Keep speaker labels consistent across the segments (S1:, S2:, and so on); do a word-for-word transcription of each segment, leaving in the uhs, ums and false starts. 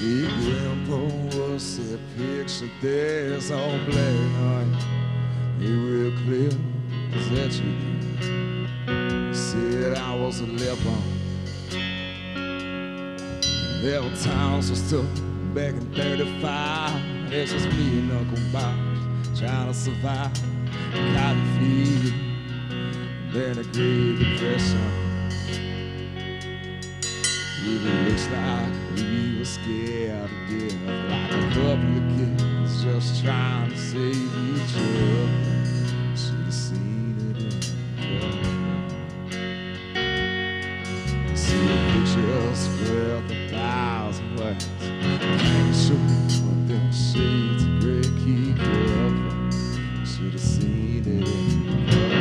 S1: See, Grandpa was a picture there's all black and white. It real clear, is that you did. Said I was a leper. There were times was tough back in thirty-five. There's just me and Uncle Bob trying to survive. Cotton feet, then a Great Depression. It looks like we were scared to death, like a couple of kids just trying to save each other. Should've seen it in the see the pictures worth a thousand words. Can't show you what them shades of gray keep up. Should've seen it in the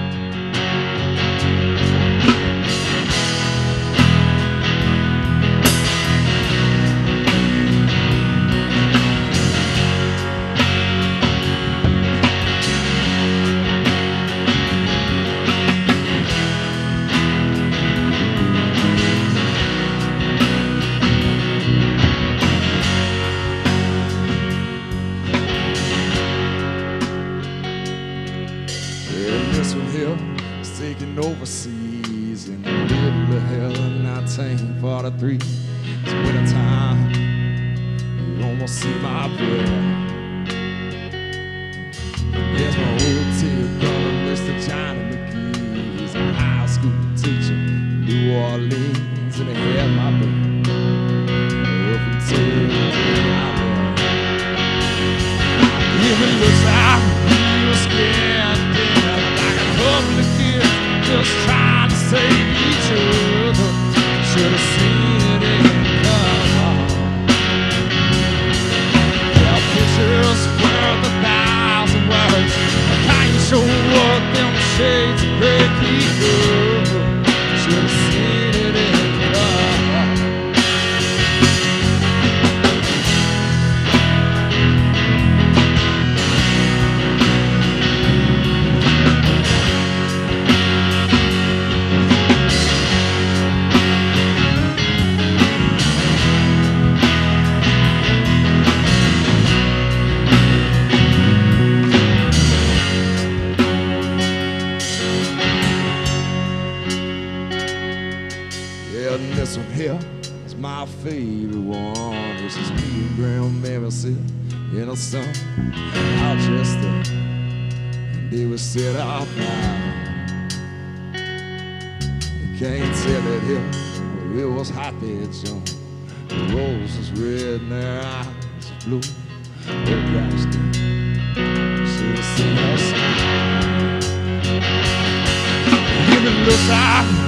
S1: this one here is taken overseas in the middle of hell in nineteen forty-three. It's winter time, you almost see my breath. There's my old tail brother, Mister Johnny McGee. He's a high school teacher in New Orleans, and he had my back up until the day I left. Even looks like he was scared to death, like a couple of kids just trying to save each other. Should've seen it in color. Well, pictures worth a thousand words. I can't show what them shades of gray keep up. Should've seen it in color. And this one here is my favorite one. This is me and Grandmammy sitting in the sun out just there, and they were set out now. You can't tell it here, it was hot there, John. The roses red and their eyes blue. Oh gosh, should've seen us. Even looks like